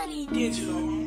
Prod.Sonny Digital.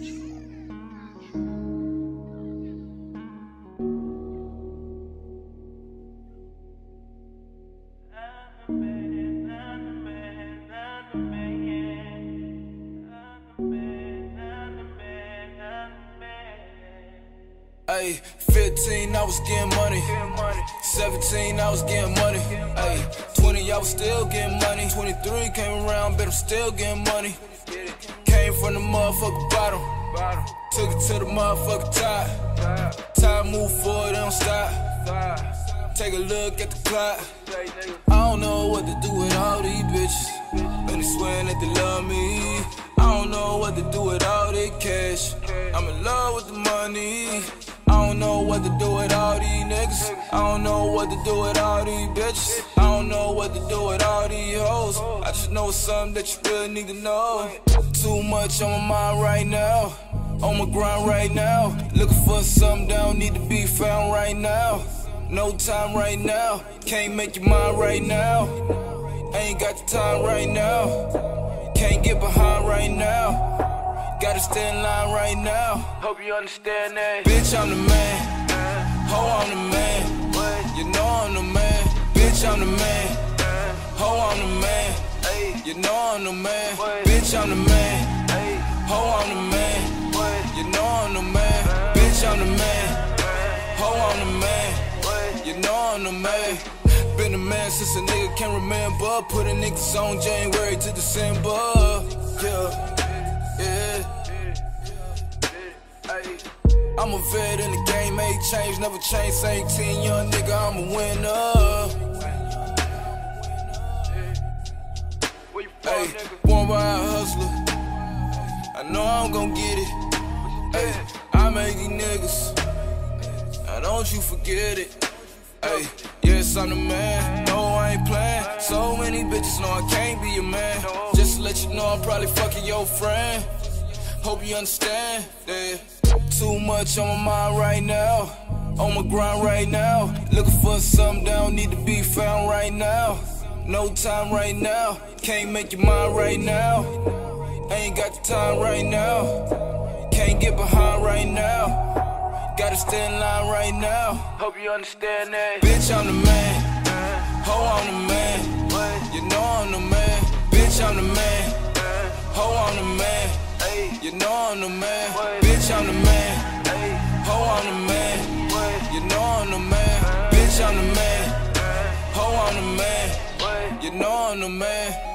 Ay, 15, I was getting money. 17, I was getting money. Ay, 20, I was still getting money. 23 came around, but I'm still getting money. Came from the motherfucking bottom, took it to the motherfucking top. Time move forward, don't stop. Take a look at the clock. I don't know what to do with all these bitches, and they swearing that they love me. I don't know what to do with all this cash. I'm in love with the money. I don't know what to do with all these niggas. I don't know what to do with all these bitches. I don't know what to do with all these hoes. I just know it's something that you really need to know. Too much on my mind right now, on my grind right now. Looking for something that don't need to be found right now. No time right now, can't make your mind right now. Ain't got the time right now, can't get behind right now. Gotta stay in line right now. Hope you understand that. Bitch, I'm the man. Ho, I'm the man. You know I'm the man. Bitch, I'm the man. Ho, I'm the man. You know I'm the man. Bitch, I'm the man. Ho, I'm the man. You know I'm the man. Bitch, I'm the man. Ho, I'm the man. You know I'm the man. Been a man since a nigga can't remember. Put a niggas on January to December. Yeah. I'm a vet in the game, ain't changed, never changed. Same 10, young nigga, I'm a winner. Hey, born by a hustler, I know I'm gon' get it. Hey, I make these niggas, now don't you forget it. Hey, yes, I'm the man, no, I ain't playing. So many bitches know I can't be a man. Just to let you know I'm probably fucking your friend. Hope you understand, yeah. Too much on my mind right now, on my grind right now. Looking for something that don't need to be found right now. No time right now, can't make your mind right now. Ain't got the time right now, can't get behind right now. Gotta stay in line right now. Hope you understand that. Bitch, I'm the man. Ho, I'm the man. You know I'm the man. Bitch, I'm the man. Ho, I'm the man. You know I'm the man. Bitch, I'm the man. Ho, I'm the man. You know I'm the man. Bitch, I'm the man. Ho, I'm the man. You know I'm the man.